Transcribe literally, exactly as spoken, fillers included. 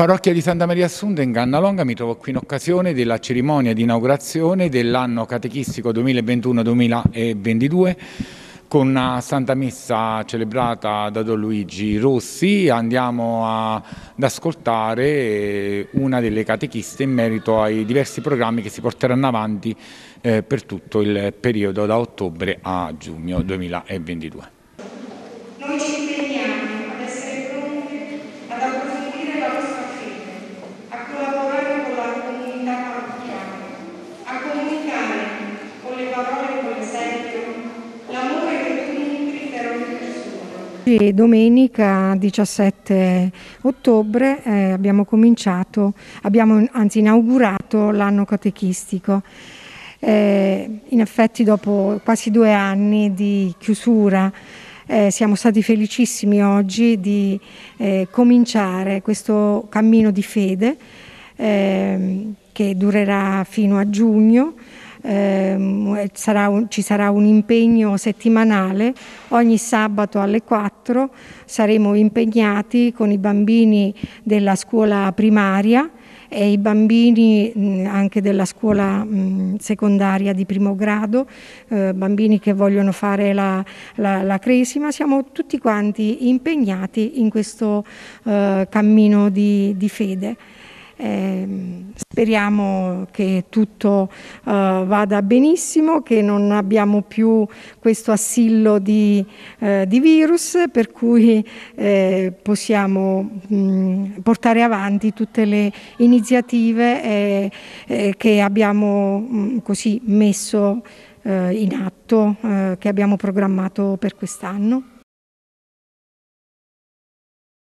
Parrocchia di Santa Maria Assunta in Cannalonga, mi trovo qui in occasione della cerimonia di inaugurazione dell'anno catechistico duemilaventuno duemilaventidue con una Santa Messa celebrata da Don Luigi Rossi. Andiamo a, ad ascoltare una delle catechiste in merito ai diversi programmi che si porteranno avanti eh, per tutto il periodo da ottobre a giugno duemilaventidue. Noi ci impegniamo ad essere pronti ad approfondire la nostra fede, a collaborare con la comunità parrocchiale, a comunicare con le parole e con l'esempio l'amore che tu nutri per ogni persona. Domenica diciassette ottobre eh, abbiamo cominciato, abbiamo anzi inaugurato l'anno catechistico. Eh, in effetti dopo quasi due anni di chiusura Eh, siamo stati felicissimi oggi di eh, cominciare questo cammino di fede eh, che durerà fino a giugno. Eh, sarà un, ci sarà un impegno settimanale, ogni sabato alle quattro saremo impegnati con i bambini della scuola primaria e i bambini mh, anche della scuola mh, secondaria di primo grado, eh, bambini che vogliono fare la, la, la cresima. Siamo tutti quanti impegnati in questo eh, cammino di, di fede. Eh, speriamo che tutto uh, vada benissimo, che non abbiamo più questo assillo di, uh, di virus, per cui eh, possiamo mh, portare avanti tutte le iniziative eh, eh, che abbiamo mh, così messo uh, in atto, uh, che abbiamo programmato per quest'anno.